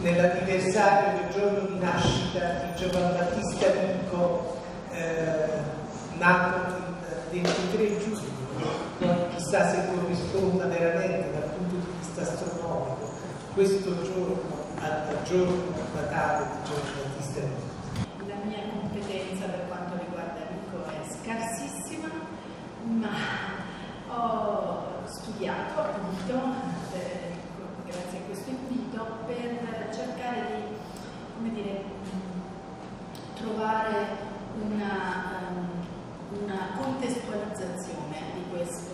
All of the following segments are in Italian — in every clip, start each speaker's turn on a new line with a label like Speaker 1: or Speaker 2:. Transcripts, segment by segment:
Speaker 1: nell'anniversario del giorno di nascita di Giovan Battista Vico, nato il 23 giugno. Chissà se corrisponda veramente dal punto di vista astronomico questo giorno al giorno natale di Giovan Battista Vico.
Speaker 2: La mia competenza per quanto riguarda Vico è scarsissima, ma ho studiato appunto, grazie a questo invito, per cercare di, come dire, trovare una contestualizzazione di questo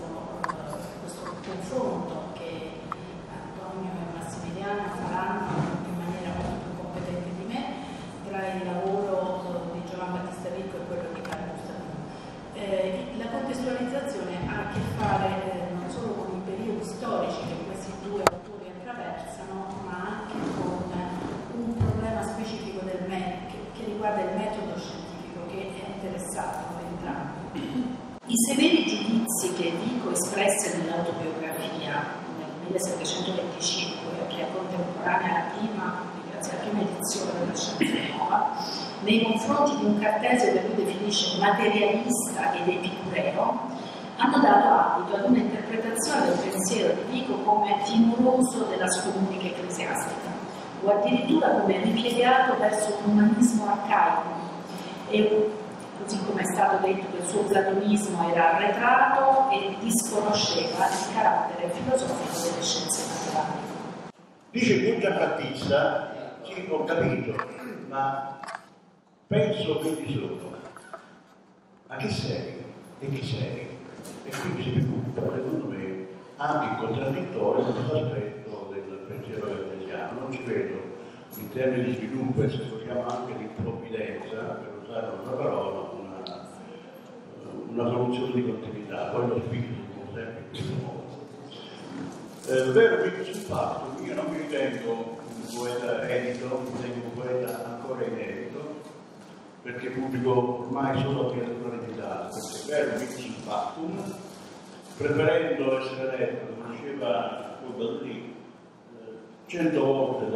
Speaker 2: confronto che Antonio e Massimiliano faranno in maniera molto più competente di me tra il lavoro di Giovan Battista Vico e quello di Carlo Gustavino. La contestualizzazione ha a che fare non solo con i periodi storici che questi due autori attraversano, ma anche con un problema specifico che riguarda il metodo scientifico, che è interessato a entrambi. I severi giudizi che Vico espresse nell'autobiografia nel 1725, che è contemporanea grazie alla prima edizione della Scienza Nuova, nei confronti di un Cartesio che lui definisce materialista ed epicureo, hanno dato adito ad un'interpretazione del pensiero di Vico come timoroso della scomunica ecclesiastica, o addirittura come ripiegato verso un umanismo arcaico, e così come è stato detto che il suo platonismo era arretrato e disconosceva il carattere filosofico delle scienze naturali.
Speaker 3: Dice che Giambattista, sì, ho capito, ma penso che ci sono. Ma che sei? E chi sei? E quindi si preoccupa, secondo me, anche in contraddittorio con l'aspetto del pensiero cartesiano. Non ci vedo in termini di sviluppo e se vogliamo anche di provvidenza, per usare una parola, una soluzione di continuità. Poi lo spirito si può sempre in questo modo. Vero che sul fatto, io non mi ritengo un poeta edito, mi ritengo un poeta ancora inedito, perché pubblico ormai solo letteratura digitale, perché vero che sul fattum, preferendo essere letto, come diceva Baudelaire, 100 volte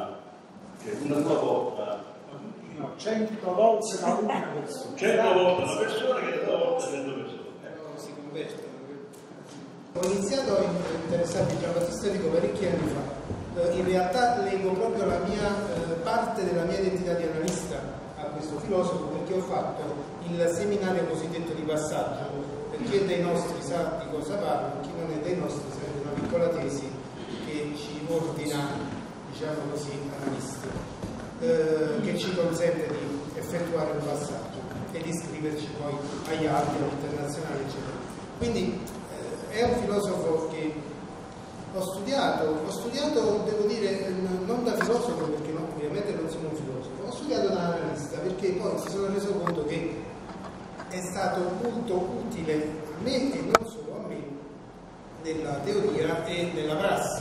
Speaker 3: una sola volta.
Speaker 4: No, 100 volte da una persona.
Speaker 3: 100 volte una persona che 100 volte 100 persone.
Speaker 4: Si convertono. Ho iniziato a interessarmi a Giambattista Vico parecchi anni fa. In realtà leggo proprio la mia parte della mia identità di analista a questo filosofo, perché ho fatto il seminario cosiddetto di passaggio. Per chi è dei nostri sa di cosa parlo, chi non è dei nostri sarebbe una piccola tesi che ci ordina, diciamo così, analisti, che ci consente di effettuare un passaggio e di iscriverci poi agli altri, all'internazionale, eccetera. Quindi è un filosofo che ho studiato, devo dire, non da filosofo, perché no, ovviamente non sono un filosofo, ho studiato da analista, perché poi mi sono reso conto che è stato molto utile a me e non solo a me nella teoria e nella prassi.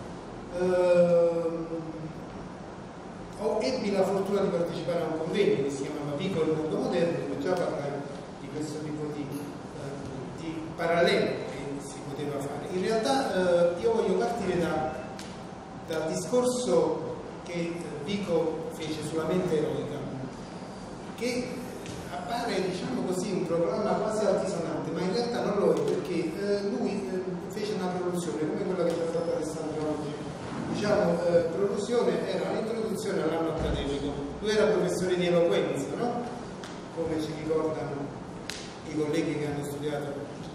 Speaker 4: Ebbi la fortuna di partecipare a un convegno che si chiamava Vico il mondo moderno, dove già parlai di questo tipo di parallelo che si poteva fare. In realtà io voglio partire dal discorso che Vico fece sulla mente eroica, che appare, diciamo così, un programma quasi altisonante, ma in realtà non lo è, perché lui fece una produzione come quella che ci ha fatto Alessandro oggi. Diciamo, produzione era l'introduzione all'anno accademico. Lui era professore di eloquenza, no? Come ci ricordano i colleghi che hanno studiato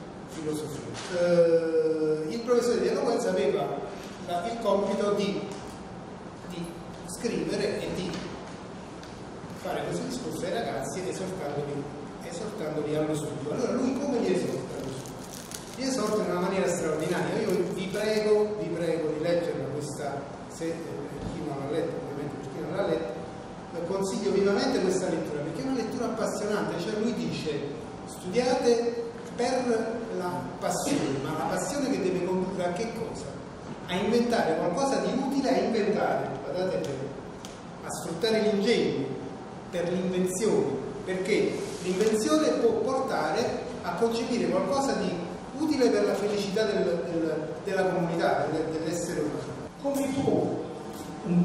Speaker 4: filosofia. Il professore di eloquenza aveva il compito di scrivere e di fare questo discorso ai ragazzi esortandoli allo studio. Allora lui come li esorta allo studio? Li esorta in una maniera straordinaria. Io vi prego di leggerla questa, se chi non l'ha letta, ovviamente per chi non l'ha letta, consiglio vivamente questa lettura, perché è una lettura appassionante. Cioè lui dice: studiate per la passione, ma la passione che deve condurre a che cosa? A inventare qualcosa di utile, a inventare, guardate bene, a sfruttare l'ingegno per l'invenzione, perché l'invenzione può portare a concepire qualcosa di utile per la felicità della comunità, dell'essere umano. Come può
Speaker 1: un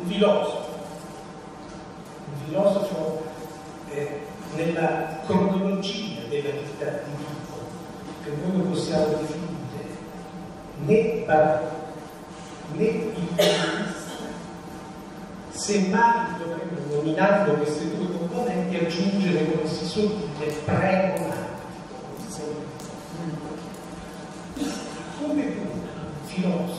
Speaker 1: filosofo nella cronologia della vita di Vico, che noi non possiamo definire né barocco né illuminista, semmai dovremmo, nominando questi due componenti, aggiungere, come si suol dire, pre-romantico. Come un filosofo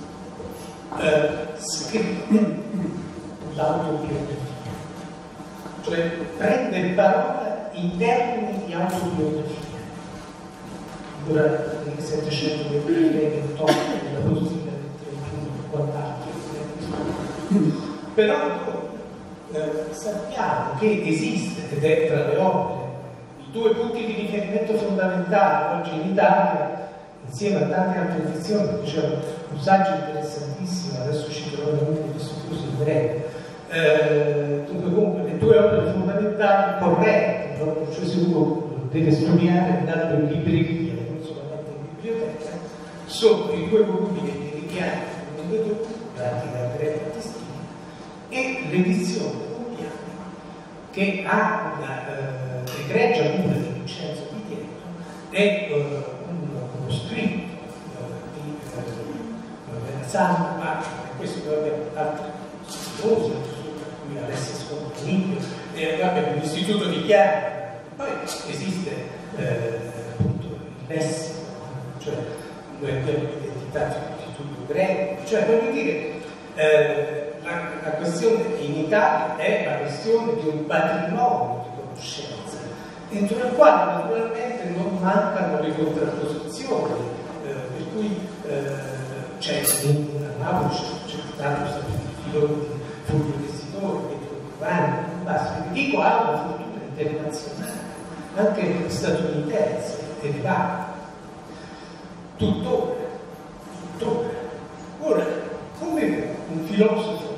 Speaker 1: scrive l'autobiografia, cioè prende parola in termini di autobiografia. Ora nel 728 nella posizione del 31 quant'altro, però sappiamo che esiste, ed è tra le opere, i due punti di riferimento fondamentali oggi in Italia, insieme a tante altre edizioni, perché c'è un saggio interessantissimo, adesso citerò il nome di questo corso in breve. Dunque, comunque, le due opere fondamentali corrette, proprio, cioè se uno deve studiare andando in libreria, non solamente in biblioteca, sono i due volumi che dedichiamo al mondo dopo, dati da Andrea Battistini, e l'edizione colombiana, che ha una egregia cura di Vincenzo Di Dietro, è uno scritto di Versailles, ma questo dove altri studiosi, tra cui Alessia Scompanini, l'istituto di Chiara. Poi esiste appunto il lessico, cioè l'identità dell'istituto greco, cioè voglio dire, la questione in Italia è la questione di un patrimonio di conoscenza, dentro il quale naturalmente non mancano le contrapposizioni, per cui c'è a Napoli c'è tanto filone di Fulvio Tessitore, Pietro Urbani, dico ha una fortuna internazionale, anche statunitense, elevata, tuttora. Ora, come un filosofo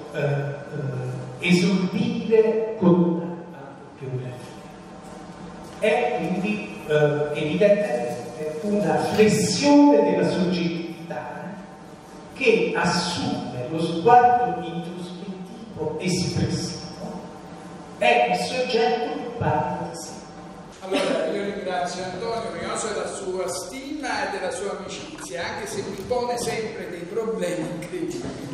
Speaker 1: esordire con una autobiografia? È quindi evidentemente una flessione della soggettività che assume lo sguardo introspettivo espressivo, è il soggetto che parla di sé.
Speaker 5: Allora, io ringrazio Antonio Rioso della sua stima e della sua amicizia, anche se mi pone sempre dei problemi incredibili.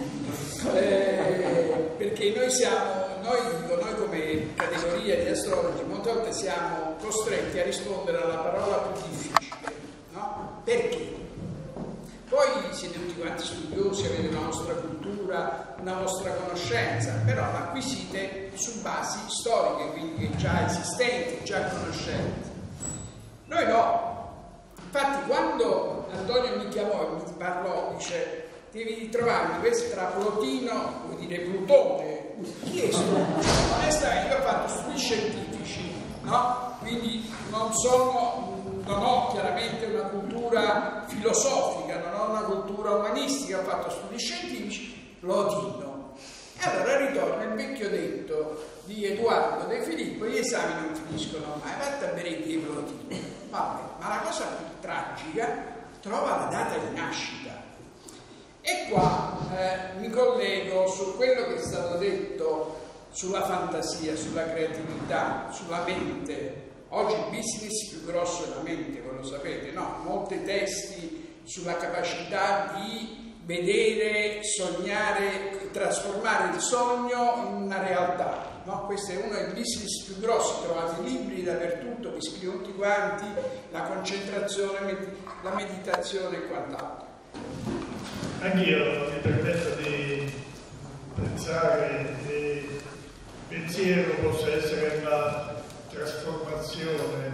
Speaker 5: Perché noi come categoria di astrologi molte volte siamo costretti a rispondere alla parola più difficile, no? Perché? Poi siete tutti quanti studiosi, avete una vostra cultura, una vostra conoscenza, però l'acquisite su basi storiche, quindi già esistenti, già conoscenti. Noi no. Infatti quando Antonio mi chiamò e mi parlò, dice: devi trovare questo tra Plotino, vuol dire Plutone. Chi è questo? Onestamente io ho fatto studi scientifici, no? Quindi non ho chiaramente una cultura filosofica, non ho una cultura umanistica, ho fatto studi scientifici, Plotino. E allora ritorna il vecchio detto di Edoardo De Filippo: gli esami non finiscono mai, vatti a bere di Plotino. Vabbè, ma la cosa più tragica, trova la data di nascita. E qua mi collego su quello che è stato detto sulla fantasia, sulla creatività, sulla mente. Oggi il business più grosso è la mente, voi lo sapete, no? Molti testi sulla capacità di vedere, sognare, trasformare il sogno in una realtà, no? Questo è uno dei business più grossi, trovate libri dappertutto, vi scrivono tutti quanti, la concentrazione, la meditazione e quant'altro.
Speaker 6: Anch'io mi permetto di pensare che il pensiero possa essere la trasformazione,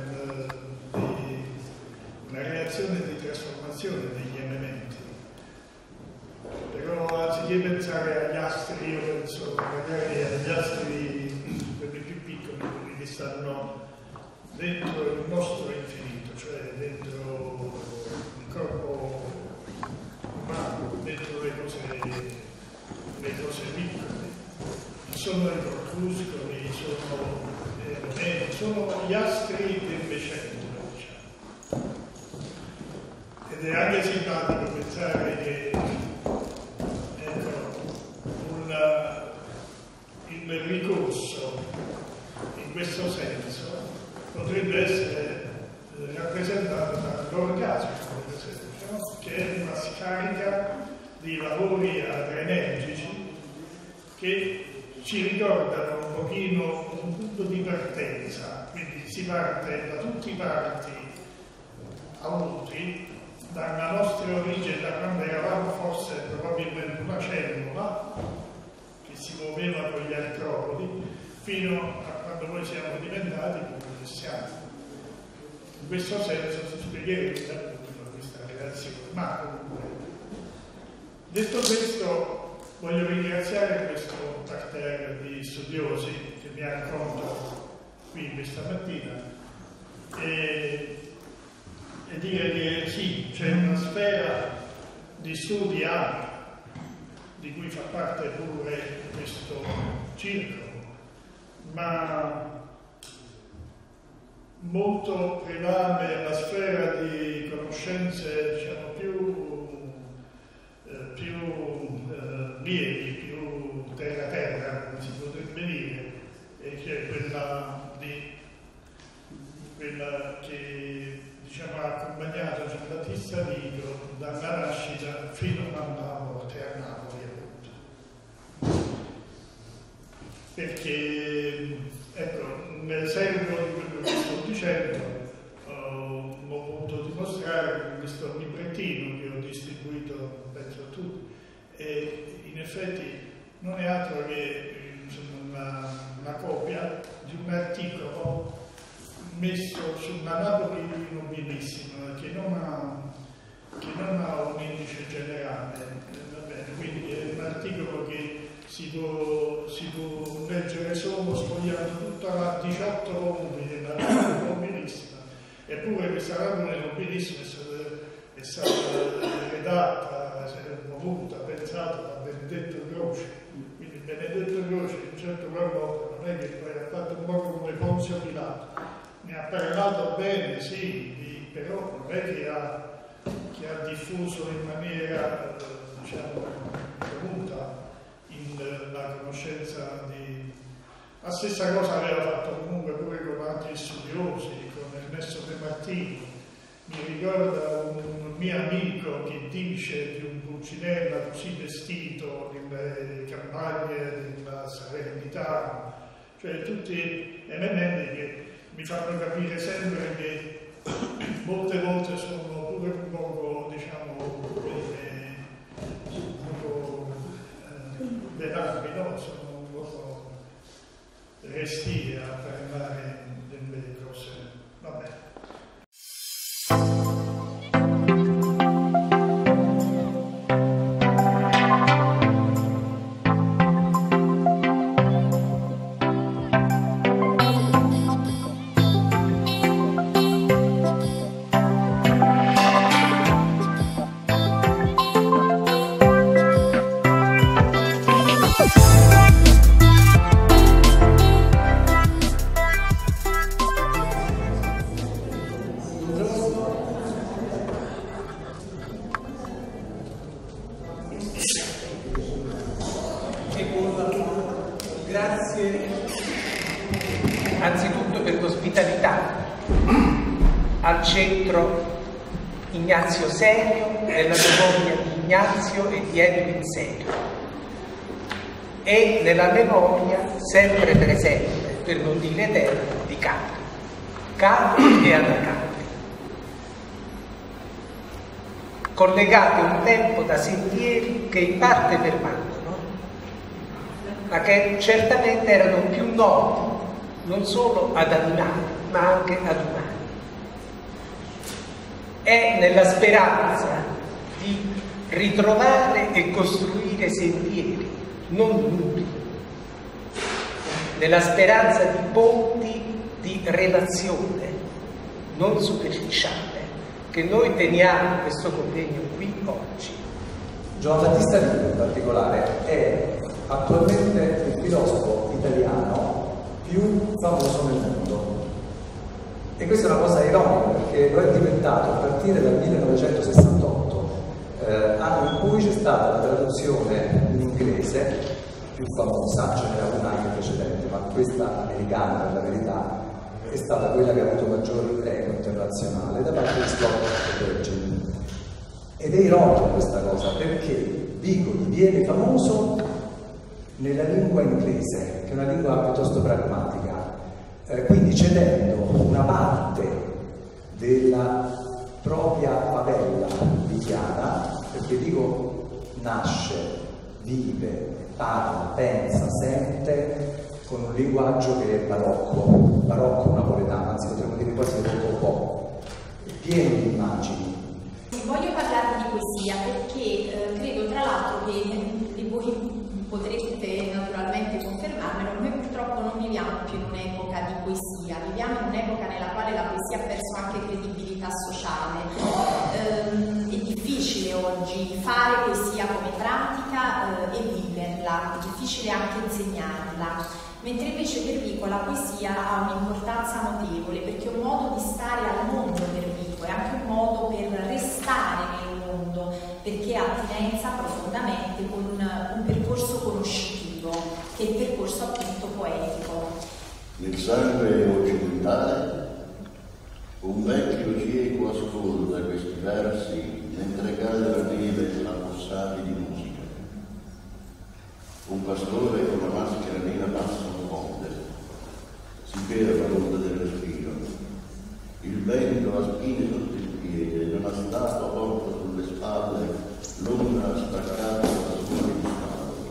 Speaker 6: una reazione di trasformazione degli elementi. Però anziché pensare agli astri, io penso magari agli astri, quelli più piccoli, quelli che stanno dentro il nostro infinito, cioè dentro il corpo umano, dentro le cose piccole. Sono i corpuscoli, sono gli astri del Decennio, diciamo. Ed è anche simpatico pensare che il ricorso in questo senso potrebbe essere rappresentato dall'orgasmo, per esempio, che è una scarica di lavori adrenergici che ci ricordano un pochino un punto di partenza, quindi si parte da tutti i parti avuti, dalla nostra origine, da quando eravamo forse probabilmente una cellula che si muoveva con gli artropodi, fino a quando poi siamo diventati come siamo. In questo senso si spiegherebbe appunto questa relazione. Ma comunque, detto questo, voglio ringraziare questo parterre di studiosi che mi ha incontrato qui questa mattina e dire che sì, c'è una sfera di studi ampia, di cui fa parte pure questo circolo, ma molto prevale la sfera di conoscenze, diciamo, più lievi, più terra-terra, come si potrebbe dire, e che è quella che, diciamo, ha accompagnato Giambattista Rico dalla nascita fino alla morte a Napoli, appunto. Perché, ecco, nel seguito di quello che sto dicendo, ho voluto dimostrare con questo librettino che ho distribuito, penso a tutti, e in effetti non è altro che una copia di un articolo messo su una Napoli nobilissima che non ha un indice generale, va bene? Quindi è un articolo che si può leggere solo sfogliando tutta la 18 volumi della Napoli nobilissima, eppure questa Napoli nobilissima è stata redatta, voluta, pensata da Benedetto Croce. Quindi Benedetto Croce in un certo qual modo non è che poi ha fatto un po' come Ponzio Pilato, ne ha parlato bene, sì, però non è che ha diffuso in maniera, diciamo, voluta la conoscenza di... La stessa cosa aveva fatto comunque pure con altri studiosi, con Ernesto De Martini. Mi ricorda un mio amico che dice di un Pulcinella così vestito nelle campagne della Salernitana, cioè tutti elementi che mi fanno capire sempre che molte volte sono pure un poco, diciamo, venali, no? Sono un poco restie a parlare delle cose. Vabbè.
Speaker 1: Grazie anzitutto per l'ospitalità al centro Ignazio Serio, nella memoria di Ignazio e di Edwin Serio, e nella memoria sempre presente, per non dire eterna, di Capri e Anna Capri, collegate un tempo da sentieri che in parte permangono, ma che certamente erano più noti non solo ad animali, ma anche ad umani. È nella speranza di ritrovare e costruire sentieri, non muri, nella speranza di ponti di relazione, non superficiale, che noi teniamo questo convegno qui oggi.
Speaker 7: Giambattista Rico in particolare è attualmente il filosofo italiano più famoso nel mondo, e questa è una cosa ironica perché lo è diventato a partire dal 1968, anno in cui c'è stata la traduzione in inglese più famosa, ce n'era una anche precedente, ma questa americana per la verità è stata quella che ha avuto maggior eco internazionale da parte di Scott Virgin. Ed è ironica questa cosa, perché Vico diviene famoso nella lingua inglese, che è una lingua piuttosto pragmatica, quindi cedendo una parte della propria favela vichiana, perché Vico nasce, vive, parla, pensa, sente con un linguaggio che è barocco napoletano, anzi potremmo dire quasi rococò, pieno di immagini.
Speaker 8: Voglio parlare di poesia perché credo tra l'altro che voi potreste naturalmente confermarmelo, noi purtroppo non viviamo più in un'epoca di poesia, viviamo in un'epoca nella quale la poesia ha perso anche credibilità sociale. È difficile oggi fare poesia come pratica e viverla, è difficile anche insegnarla. Mentre invece per Vico la poesia ha un'importanza notevole perché è un modo di stare al mondo per Vico, è anche un modo per restare nel mondo, perché ha attinenza profondamente con un percorso conoscitivo, che è il percorso appunto poetico.
Speaker 3: Nel sangue occidentale un vecchio cieco ascolta questi versi mentre cade la neve affossati di musica. Un pastore con la maschera nera passa un ponte, si ferma l'onda del respiro. Il vento ha spine sotto il piede, non ha stato porta sulle spalle, l'ombra ha spaccato la sua riscaldo.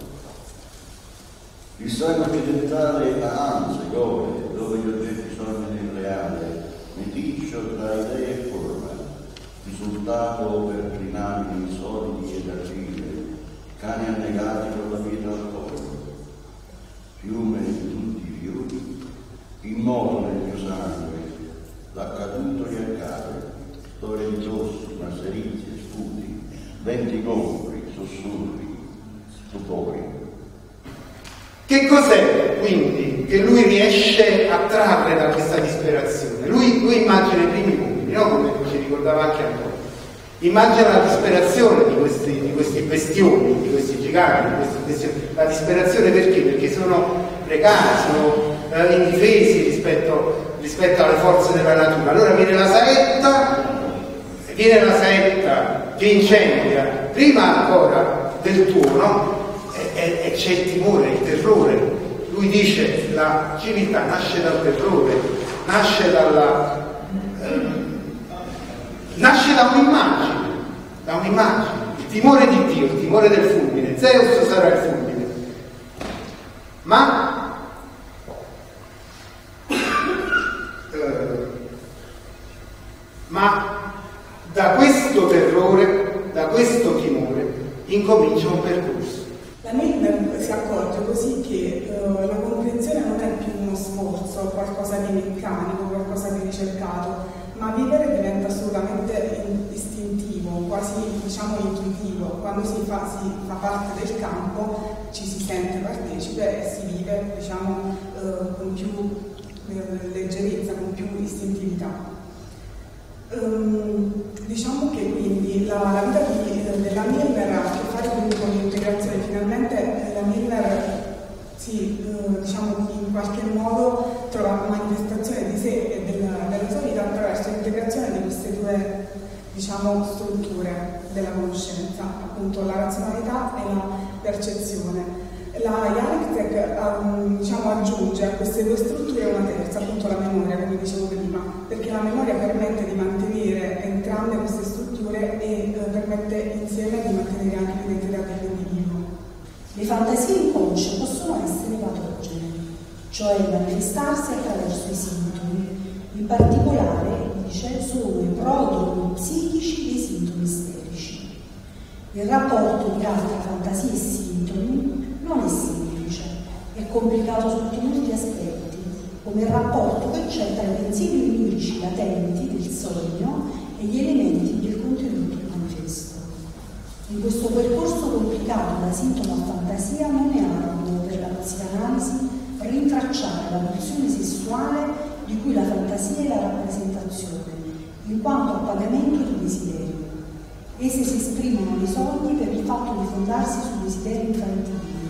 Speaker 3: Il sangue occidentale ha anse, gore, dove gli oggetti sono nell'irreale, meticcio tra idee e forma, risultato per crinali insoliti ed argine, cani annegati con la vita al collo, fiume di tutti i fiumi, immoto nel mio sangue, l'accaduto gli accade, storie di rossi, masserizie, sputi, venti compri, sussurri, stupori.
Speaker 4: Che cos'è quindi che lui riesce a trarre da questa disperazione? Lui immagina i primi punti, no? Come ci ricordava anche Antonio. Immagina la disperazione di questi bestioni, di questi giganti, di questi bestioni. La disperazione perché? Perché sono precari, sono indifesi rispetto alle forze della natura. Allora viene la saetta che incendia, prima ancora del tuono, e c'è il timore, il terrore. Lui dice la civiltà nasce dal terrore, nasce da un'immagine, il timore di Dio, il timore del fulmine. Zeus sarà il fulmine, ma da questo terrore, da questo timore incomincia un percorso.
Speaker 9: La Milner si accorge così che la comprensione non è più uno sforzo, qualcosa di meccanico, qualcosa di ricercato, ma vivere diventa assolutamente istintivo, quasi intuitivo. Quando si fa parte del campo ci si sente partecipe e si vive con più leggerezza, con più istintività. Diciamo che quindi la vita della Milner ha a che fare con l'integrazione. Finalmente la Milner in qualche modo trova manifestazione di sé e della sua vita attraverso l'integrazione di queste due strutture della conoscenza, appunto la razionalità e la percezione. La dialectic aggiunge a queste due strutture una terza, appunto la memoria, come dicevo prima, perché la memoria permette di mantenere entrambe queste strutture e permette insieme di mantenere anche l'identità dell'individuo.
Speaker 10: Le fantasie inconsce possono essere patogene, cioè manifestarsi attraverso i sintomi. In particolare, dice, sono i prodromi psichici dei sintomi isterici. Il rapporto tra fantasie e sintomi non è semplice, è complicato sotto molti aspetti, come il rapporto che c'è tra i pensieri onirici latenti del sogno e gli elementi del contenuto manifesto. In questo percorso complicato da sintomo a fantasia non è arduo per la psicanalisi rintracciare la pulsione sessuale di cui la fantasia è la rappresentazione, in quanto appagamento di desiderio. Esse si esprimono nei sogni per il fatto di fondarsi su desideri infantili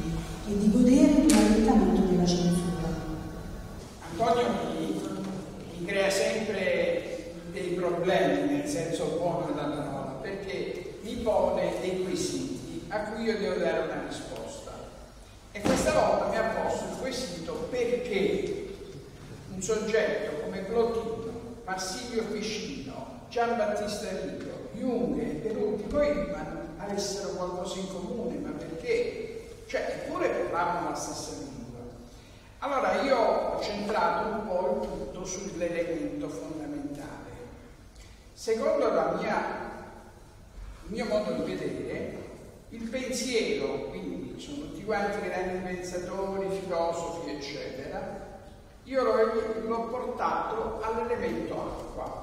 Speaker 10: e di godere di un allentamento della censura.
Speaker 5: Antonio mi crea sempre dei problemi, nel senso buono della parola, perché mi pone dei quesiti a cui io devo dare una risposta. E questa volta mi ha posto il quesito perché un soggetto come Plotino, Marsilio Ficino, Giambattista Enrico, Jung e per ultimo Hillman avessero qualcosa in comune, ma perché? Cioè, eppure parlavano la stessa lingua. Allora io ho centrato un po' il tutto sull'elemento fondamentale. Secondo il mio modo di vedere, il pensiero, quindi sono tutti quanti grandi pensatori, filosofi, eccetera, io l'ho portato all'elemento acqua.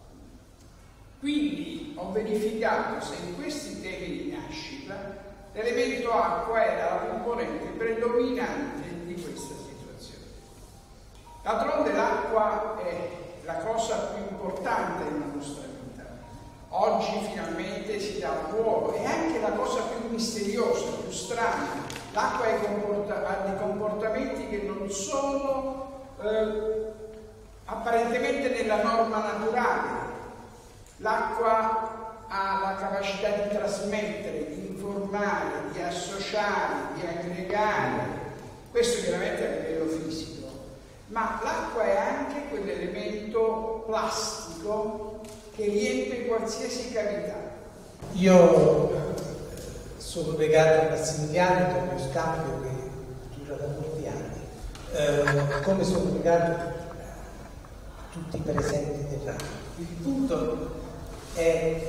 Speaker 5: Quindi ho verificato se in questi temi di nascita l'elemento acqua era la componente predominante di questa situazione. D'altronde l'acqua è la cosa più importante della nostra vita. Oggi finalmente si dà un ruolo, è anche la cosa più misteriosa, più strana. L'acqua ha dei comportamenti che non sono apparentemente nella norma naturale. L'acqua ha la capacità di trasmettere, di informare, di associare, di aggregare. Questo chiaramente a livello fisico, ma l'acqua è anche quell'elemento plastico che riempie qualsiasi cavità.
Speaker 1: Io sono legato a Massimiliano per uno scambio che dura da molti anni, come sono legato a tutti i presenti dell'anno. Il punto è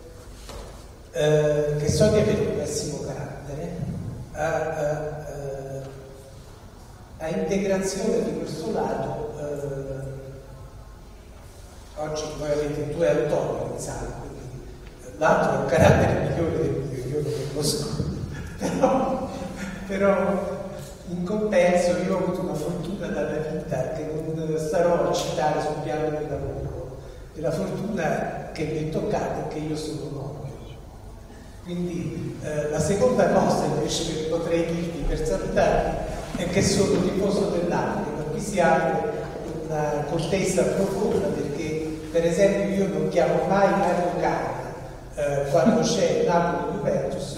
Speaker 1: che so di avere un pessimo carattere a integrazione di questo lato. Oggi voi avete due autori in sala, quindi l'altro è un carattere migliore del mio, io lo conosco, però in compenso io ho avuto una fortuna dalla vita che non starò a citare sul piano del lavoro, e la fortuna che mi è toccata è che io sono nonno. Quindi la seconda cosa invece che potrei dirvi per salutarvi è che sono tifoso dell'Napoli, ma qui si apre una contesa profonda, perché per esempio io non chiamo mai Mario Canna quando c'è Napoli-Juventus.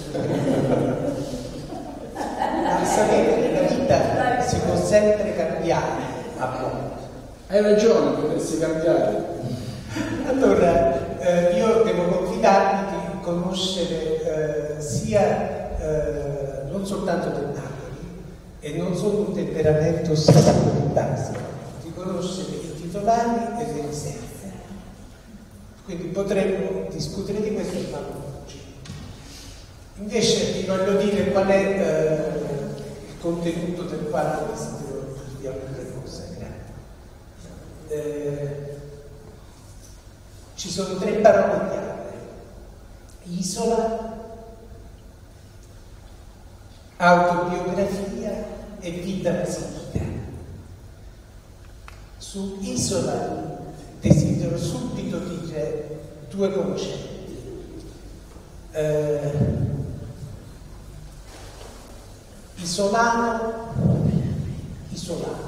Speaker 1: Ma sapete che la vita si può sempre cambiare a volte.
Speaker 11: Hai ragione, potresti cambiare.
Speaker 1: Allora, io devo confidarmi di conoscere non soltanto del Napoli, e non solo un temperamento sacro di base, di conoscere i titolari e le riserve. Quindi potremmo discutere di questo, ma non oggi. Invece vi voglio dire qual è il contenuto del quadro che desidero dirvi alcune cose. Ci sono 3 parole chiave: isola, autobiografia e vita psichica. Su isola desidero subito dire 2 concetti. Isolano, isolato.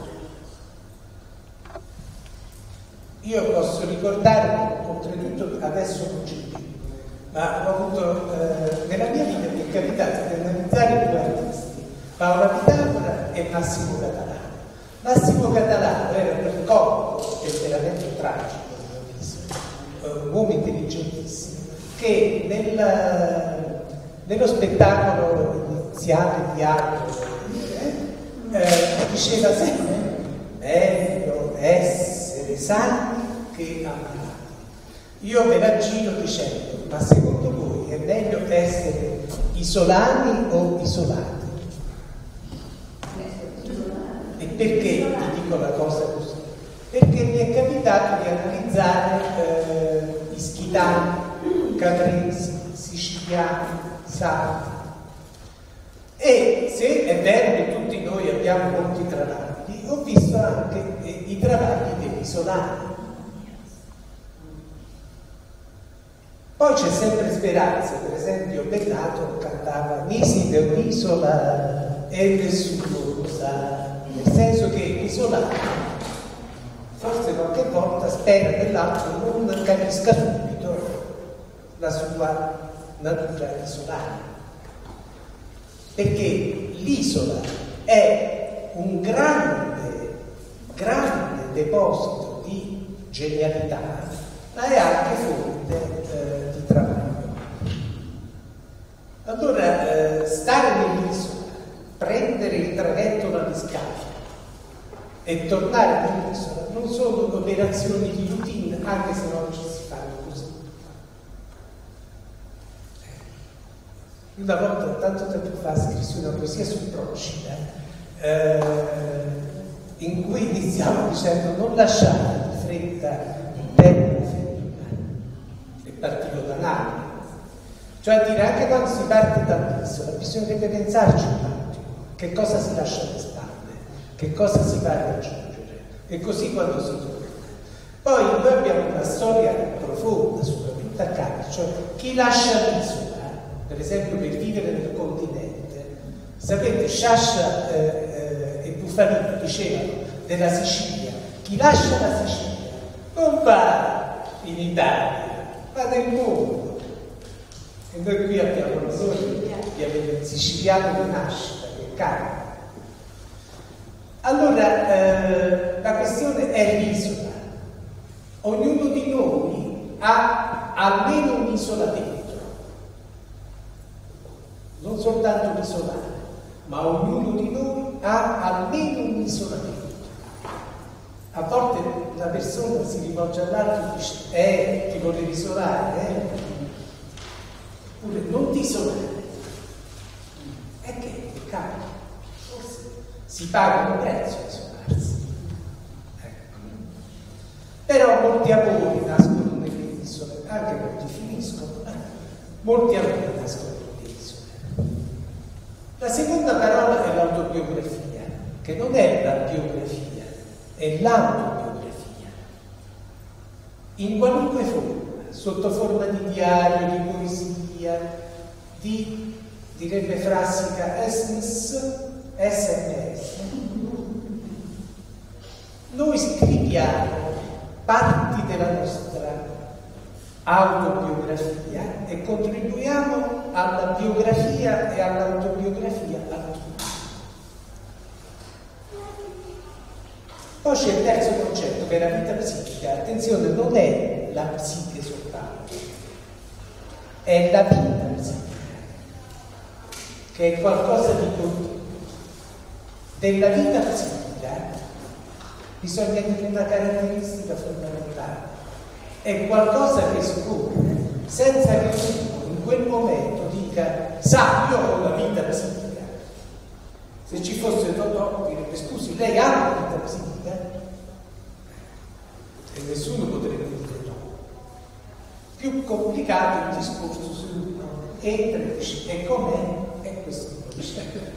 Speaker 1: Io posso ricordarmi, oltretutto adesso non c'è più, ma ho avuto nella mia vita mi è capitato di analizzare 2 artisti, Paola Pitagora e Massimo Catalano. Massimo Catalano era quel comico temperamento tragico, un uomo intelligentissimo, che nello spettacolo iniziale di atto diceva sempre: meglio essere sani che ammalati. Io me la giro dicendo: ma secondo voi è meglio essere isolani o isolati? E perché vi dico la cosa così? Perché mi è capitato di analizzare ischitani, capresi, siciliani, sardi. E se è vero che tutti noi abbiamo molti travagli, ho visto anche i travagli degli isolani. Poi c'è sempre speranza, per esempio Bellato cantava Niside un'isola e nessuno lo sa, nel senso che l'isolato forse qualche volta spera che l'altro non capisca subito la sua natura isolata, perché l'isola è un grande deposito di genialità, ma è anche fonte di tramonto. Allora, stare nell'isola, prendere il traghetto dalle scale e tornare nell'isola non sono operazioni di routine, anche se oggi si fanno così. Una volta, tanto tempo fa, scrissi una poesia su Procida, in cui iniziamo dicendo: non lasciate di fretta il tempo ferma, e partivo da Napoli. Cioè a dire, anche quando si parte dall'isola bisognerebbe pensarci un attimo che cosa si lascia alle spalle, che cosa si va a raggiungere, e così quando si torna. Poi noi abbiamo una storia profonda sulla vita accanto, cioè chi lascia l'isola, per esempio per vivere nel continente, sapete, Sciascia e Bufalino dicevano della Sicilia: chi lascia la Sicilia non va in Italia, va nel mondo. E noi qui abbiamo l'onore di avere un siciliano di nascita, che è Carlo. Allora, la questione è l'isola. Ognuno di noi ha almeno un'isola dentro, non soltanto l'isolare, ma ognuno di noi ha almeno un'isola dentro. A volte una persona si rivolge all'altro e dice: ti volevi isolare, Oppure non ti isolare. E che cambia? Forse si paga un prezzo a isolarsi. Però molti amori nascono nelle isole, anche molti finiscono, molti amori nascono nelle isole. La seconda parola è l'autobiografia, che non è la biografia, è l'autobiografia. In qualunque forma, sotto forma di diario, di poesia, di, direbbe Frassica, SMS, noi scriviamo parti della nostra autobiografia e contribuiamo alla biografia e all'autobiografia altrui. Poi c'è il terzo concetto, che è la vita psichica. Attenzione, non è la psiche soltanto, è la vita psichica, che è qualcosa di continuo. Della vita psichica bisogna dire una caratteristica fondamentale: è qualcosa che scorre senza che uno in quel momento dica: sa, io ho la vita psichica. Se ci fosse Totò direbbe: scusi, lei ha la vita psichica? E nessuno potrebbe dire no. Più complicato il discorso su uno entra e dice: e com'è? E questo non c'è.